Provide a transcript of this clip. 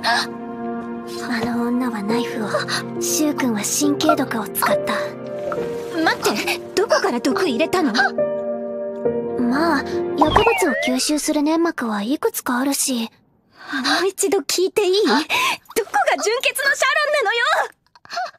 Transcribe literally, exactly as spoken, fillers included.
あの女はナイフを、柊君は神経毒を使った。 待って、どこから毒入れたの？ まあ、薬物を吸収する粘膜はいくつかあるし。 もう一度聞いていい？どこが純血のシャロンなのよ！